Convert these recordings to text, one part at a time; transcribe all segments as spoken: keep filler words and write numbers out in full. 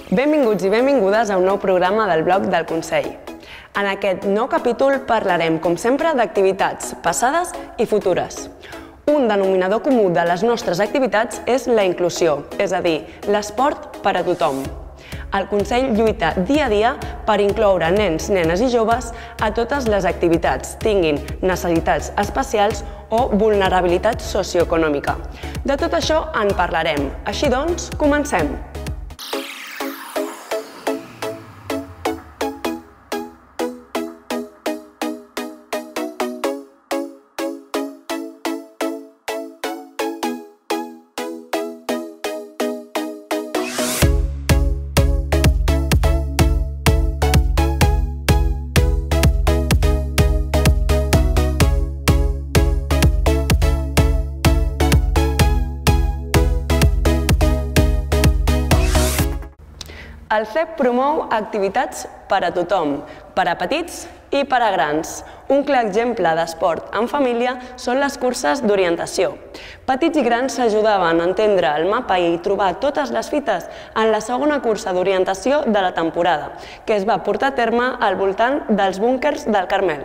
Benvinguts i benvingudes a un nou programa del blog del Consell. En aquest nou capítol parlarem, com sempre, d'activitats passades i futures. Un denominador comú de les nostres activitats és la inclusió, és a dir, l'esport per a tothom. El Consell lluita dia a dia per incloure nens, nenes i joves a totes les activitats, tinguin necessitats especials o vulnerabilitat socioeconòmica. De tot això en parlarem. Així doncs, comencem! El C E P promou activitats per a tothom, per a petits i per a grans. Un clar exemple d'esport en família són les curses d'orientació. Petits i grans s'ajudaven a entendre el mapa i trobar totes les fites en la segona cursa d'orientació de la temporada, que es va portar a terme al voltant dels búnquers del Carmel.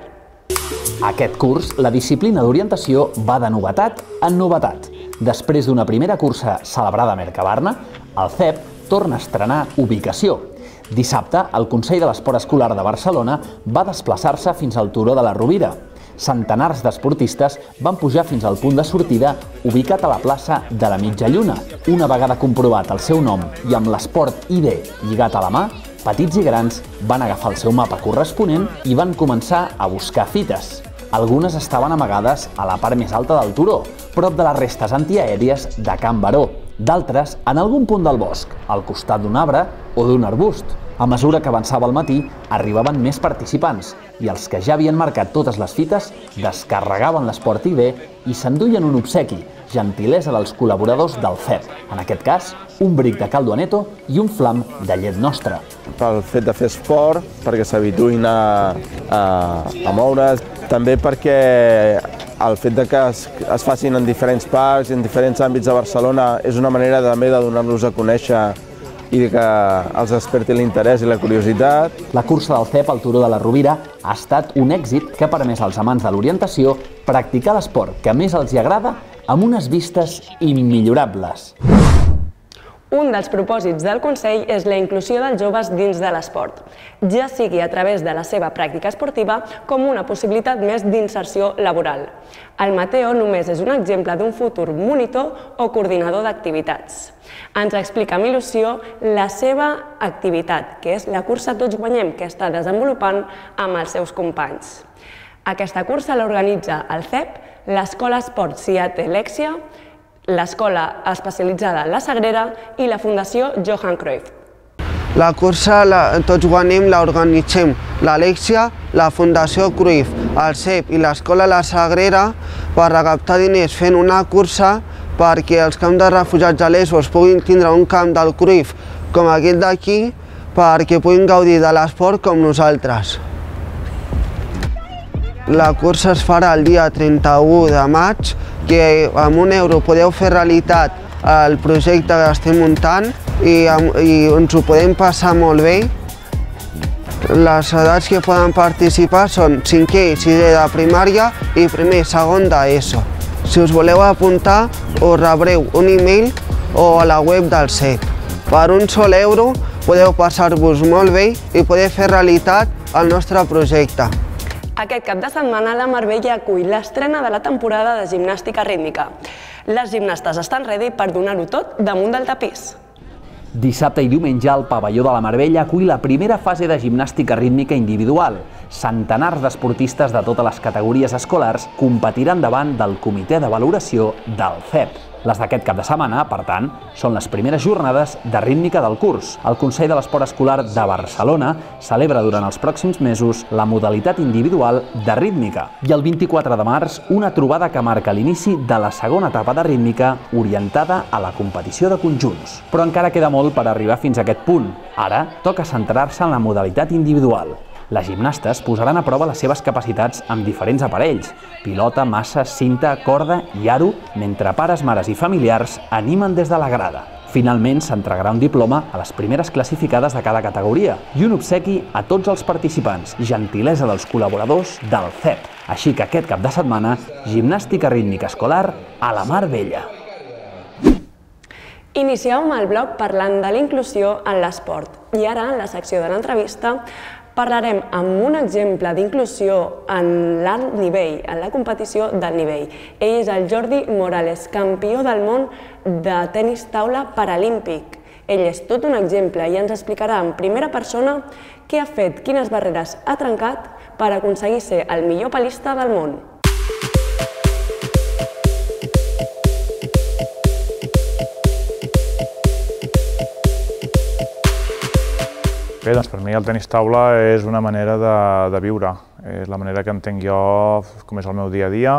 Aquest curs, la disciplina d'orientació va de novetat en novetat. Després d'una primera cursa celebrada a Mercabarna, el C E P torna a estrenar ubicació. Dissabte, el Consell de l'Esport Escolar de Barcelona va desplaçar-se fins al Turó de la Rovira. Centenars d'esportistes van pujar fins al punt de sortida ubicat a la plaça de la Mitja Lluna. Una vegada comprovat el seu nom i amb l'esport I D lligat a la mà, petits i grans van agafar el seu mapa corresponent i van començar a buscar fites. Algunes estaven amagades a la part més alta del turó, prop de les restes antiaèries de Can Baró. D'altres en algun punt del bosc, al costat d'un arbre o d'un arbust. A mesura que avançava el matí, arribaven més participants i els que ja havien marcat totes les fites descarregaven l'esport I D i s'enduien un obsequi, gentilesa dels col·laboradors del C E P. En aquest cas, un bric de caldo aneto i un flam de llet nostra. Pel fet de fer esport, perquè s'habituïn a, a, a moure's, també perquè el fet de que es, es facin en diferents parcs, en diferents àmbits de Barcelona, és una manera també de donar-los a conèixer i que els desperti l'interès i la curiositat. La cursa del C E P al Turó de la Rovira ha estat un èxit que ha permès als amants de l'orientació practicar l'esport que més els hi agrada amb unes vistes immillorables. Un dels propòsits del Consell és la inclusió dels joves dins de l'esport, ja sigui a través de la seva pràctica esportiva com una possibilitat més d'inserció laboral. El Mateo només és un exemple d'un futur monitor o coordinador d'activitats. Ens explica amb il·lusió la seva activitat, que és la cursa Tots Guanyem, que està desenvolupant amb els seus companys. Aquesta cursa l'organitza el C E P, l'Escola Esport Seattle Lexia, l'Escola Especialitzada La Sagrera i la Fundació Johan Cruyff. La cursa la, Tots Guanyem l'organitzem l'Alexia, la Fundació Cruyff, el C E P i l'Escola La Sagrera per recaptar diners fent una cursa perquè els camps de refugiats a Lesbos puguin tindre un camp del Cruyff com aquest d'aquí perquè puguin gaudir de l'esport com nosaltres. La cursa es farà el dia trenta-u de maig, que amb un euro podeu fer realitat el projecte que estem muntant i, i ens ho podem passar molt bé. Les edats que poden participar són cinquè i sisè de primària i primer i segon d'ESO. Si us voleu apuntar, us rebreu un e-mail o a la web del C E P. Per un sol euro podeu passar-vos molt bé i podeu fer realitat el nostre projecte. Aquest cap de setmana la Marbella acull l'estrena de la temporada de gimnàstica rítmica. Les gimnastes estan ready per donar-ho tot damunt del tapís. Dissabte i diumenge el pavelló de la Marbella acull la primera fase de gimnàstica rítmica individual. Centenars d'esportistes de totes les categories escolars competiran davant del comitè de valoració del C E P. Les d'aquest cap de setmana, per tant, són les primeres jornades de rítmica del curs. El Consell de l'Esport Escolar de Barcelona celebra durant els pròxims mesos la modalitat individual de rítmica. I el vint-i-quatre de març, una trobada que marca l'inici de la segona etapa de rítmica orientada a la competició de conjunts. Però encara queda molt per arribar fins a aquest punt. Ara toca centrar-se en la modalitat individual. Les gimnastes posaran a prova les seves capacitats amb diferents aparells, pilota, massa, cinta, corda i aro, mentre pares, mares i familiars animen des de la grada. Finalment, s'entregarà un diploma a les primeres classificades de cada categoria i un obsequi a tots els participants, gentilesa dels col·laboradors del C E P. Així que aquest cap de setmana, gimnàstica rítmica escolar a la Mar Bella. Iniciàvem el blog parlant de la inclusió en l'esport i ara, en la secció de l'entrevista, parlarem amb un exemple d'inclusió en l'alt nivell, en la competició d'alt nivell. Ell és el Jordi Morales, campió del món de tenis taula paralímpic. Ell és tot un exemple i ens explicarà en primera persona què ha fet, quines barreres ha trencat per aconseguir ser el millor palista del món. Bé, doncs per mi el tenis taula és una manera de, de viure, és la manera que entenc jo com és el meu dia a dia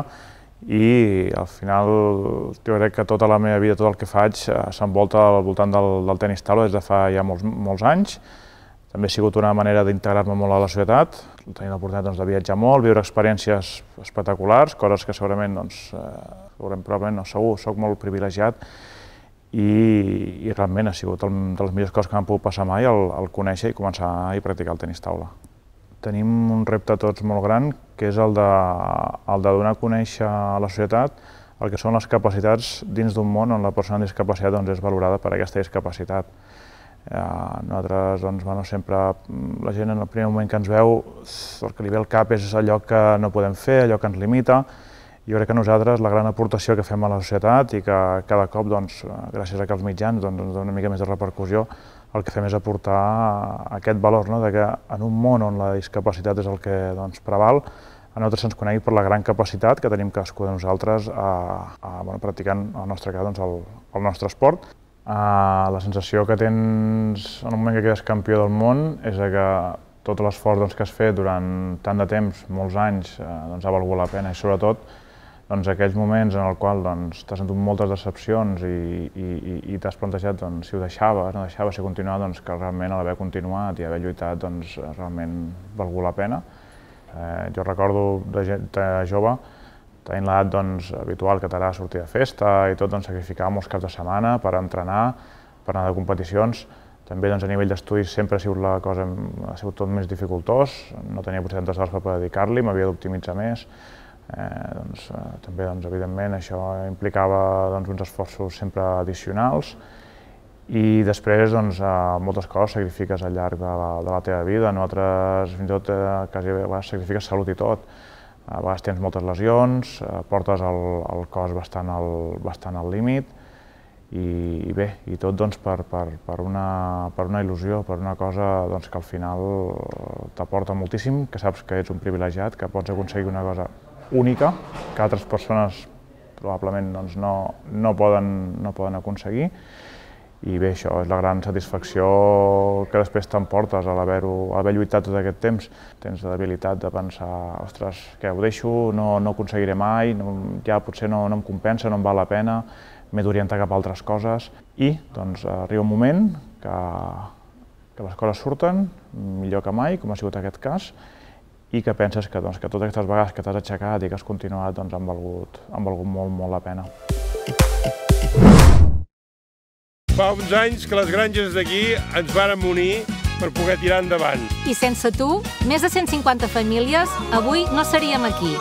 i al final jo crec que tota la meva vida, tot el que faig s'envolta al voltant del, del tenis taula des de fa ja molts, molts anys. També ha sigut una manera d'integrar-me molt a la societat, tenir l'oportunitat doncs, de viatjar molt, viure experiències espectaculars, coses que segurament, doncs, segurament, probablement no, segur, soc molt privilegiat. I, i realment ha sigut el, de les millors coses que m'han pogut passar mai el, el conèixer i començar a practicar el tenis taula. Tenim un repte tots molt gran, que és el de, el de donar a conèixer a la societat el que són les capacitats dins d'un món on la persona amb discapacitat doncs, és valorada per aquesta discapacitat. Eh, nosaltres, doncs, bueno, sempre, la gent en el primer moment que ens veu, el que li ve al cap és allò que no podem fer, allò que ens limita. Jo crec que nosaltres la gran aportació que fem a la societat i que cada cop, doncs, gràcies a que els mitjans doncs, ens donen una mica més de repercussió, el que fem és aportar aquest valor, no? De que en un món on la discapacitat és el que doncs, preval, a nosaltres se'ns conegui per la gran capacitat que tenim cadascú de nosaltres a, a, bueno, practicant, en el nostre cas, doncs, el, el nostre esport. Uh, la sensació que tens en un moment que quedes campió del món és que tot l'esforç doncs, que has fet durant tant de temps, molts anys, uh, doncs, ha valgut la pena i sobretot doncs, aquells moments en els quals doncs, t'has sentit moltes decepcions i, i, i, i t'has plantejat doncs, si ho deixaves, no deixaves, si continuava, doncs, que realment a l'haver continuat i haver lluitat doncs, realment valgut la pena. Eh, jo recordo de, de jove, tenint l'edat doncs, habitual que t'agrada sortir de festa i tot, doncs, sacrificar molts caps de setmana per entrenar, per anar de competicions. També doncs, a nivell d'estudis sempre ha sigut la cosa, ha sigut tot més dificultós, no tenia potser tantes hores per poder dedicar-li, m'havia d'optimitzar més. Eh, doncs, eh, també, doncs, evidentment, això implicava doncs, uns esforços sempre addicionals i després doncs, eh, moltes coses sacrifiques al llarg de la, de la teva vida. Nosaltres fins i tot eh, quasi a vegades sacrifiques salut i tot. A vegades tens moltes lesions, eh, portes el, el cos bastant al, bastant al límit i, i bé, i tot doncs, per, per, per, una, per una il·lusió, per una cosa doncs, que al final t'aporta moltíssim, que saps que ets un privilegiat, que pots aconseguir una cosa única, que altres persones probablement doncs, no, no, poden, no poden aconseguir. I bé, això és la gran satisfacció que després t'emportes a haver lluitat tot aquest temps. Tens l'habilitat de pensar, ostres, què, ho deixo, no, no aconseguiré mai, no, ja potser no, no em compensa, no em val la pena, m'he d'orientar cap a altres coses. I doncs, arriba un moment que, que les coses surten millor que mai, com ha sigut aquest cas, i que penses que, doncs, que totes aquestes vegades que t'has aixecat i que has continuat doncs, han, valgut, han valgut molt, molt la pena. Fa uns anys que les granges d'aquí ens vàrem unir per poder tirar endavant. I sense tu, més de cent cinquanta famílies, avui no seríem aquí.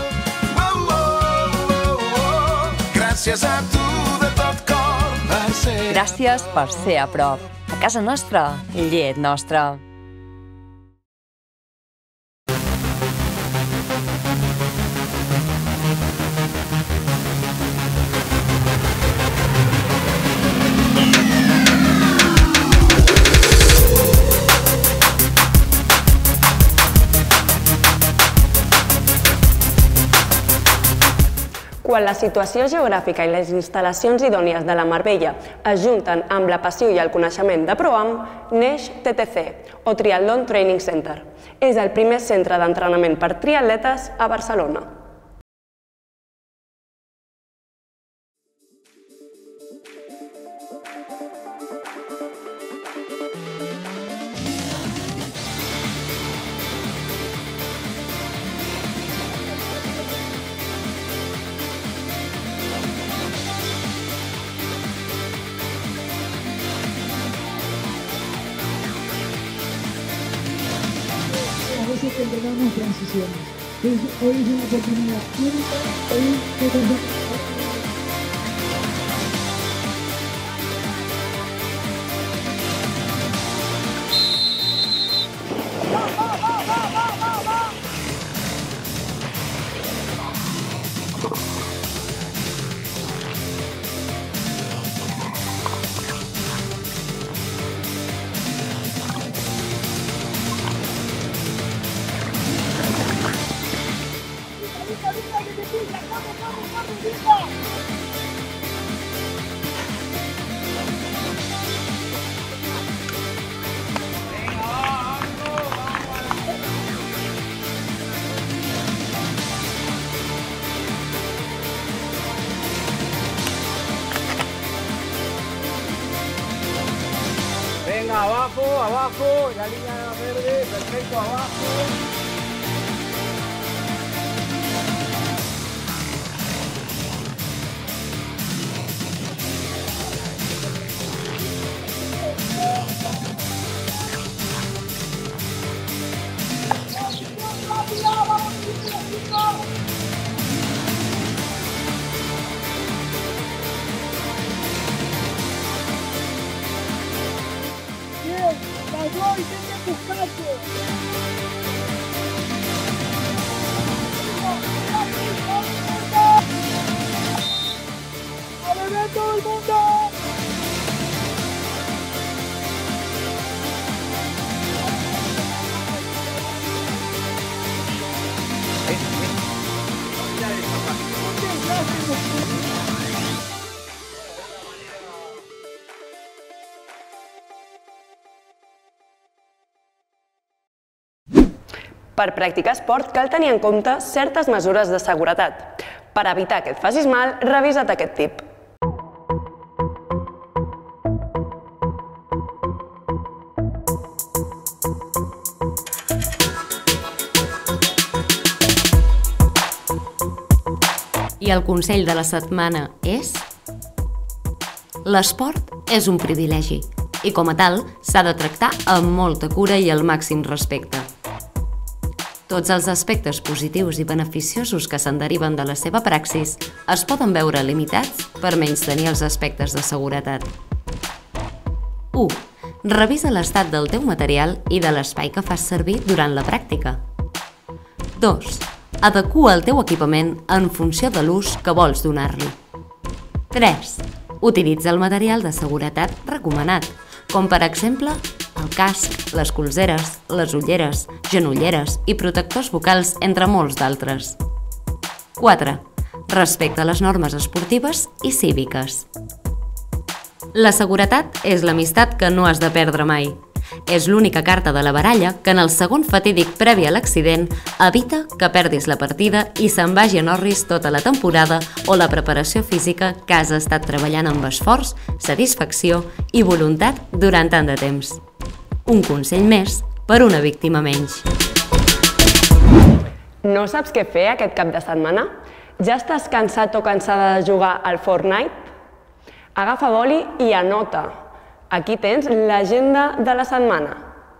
Gràcies a tu de tot cor per ser. Gràcies per ser a prop. A casa nostra, llet nostra. Quan la situació geogràfica i les instal·lacions idònies de la Mar Bella es junten amb la passió i el coneixement de ProAm, neix T T C, o Triathlon Training Center. És el primer centre d'entrenament per triatletes a Barcelona. veces que entrenamos transiciones. Hoy es una oportunidad única, hoy que tendremos. Venga, abajo, abajo, la línea verde, perfecto, abajo. Pasó y tiene que buscarse. ¡A beber todo el mundo! Per practicar esport cal tenir en compte certes mesures de seguretat. Per evitar que et facis mal, revisa't aquest tip. I el consell de la setmana és: l'esport és un privilegi i com a tal s'ha de tractar amb molta cura i el màxim respecte. Tots els aspectes positius i beneficiosos que se'n deriven de la seva praxis es poden veure limitats per menystenir els aspectes de seguretat. u. Revisa l'estat del teu material i de l'espai que fas servir durant la pràctica. dos. Adequa el teu equipament en funció de l'ús que vols donar-li. tres. Utilitza el material de seguretat recomanat, com per exemple el casc, les colzeres, les ulleres, genolleres i protectors bucals, entre molts d'altres. quatre. Respecta les normes esportives i cíviques. La seguretat és l'amistat que no has de perdre mai. És l'única carta de la baralla que en el segon fatídic previ a l'accident evita que perdis la partida i se'n vagi en orris tota la temporada o la preparació física que has estat treballant amb esforç, satisfacció i voluntat durant tant de temps. Un consell més per una víctima menys. No saps què fer aquest cap de setmana? Ja estàs cansat o cansada de jugar al Fortnite? Agafa boli i anota. Aquí tens l'agenda de la setmana.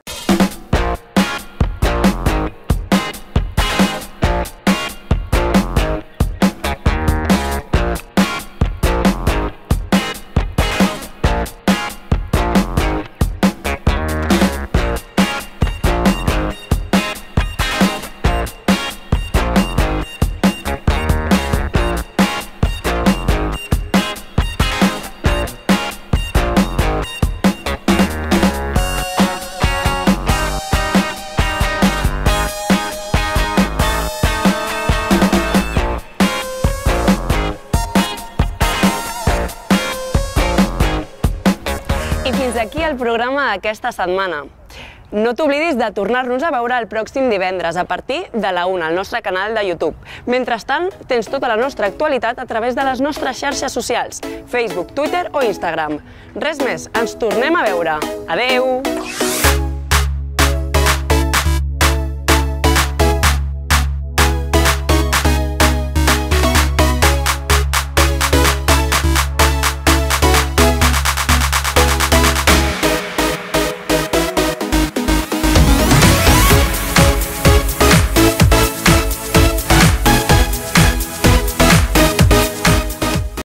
I fins aquí el programa d'aquesta setmana. No t'oblidis de tornar-nos a veure el pròxim divendres a partir de la una al nostre canal de YouTube. Mentrestant, tens tota la nostra actualitat a través de les nostres xarxes socials, Facebook, Twitter o Instagram. Res més, ens tornem a veure. Adeu!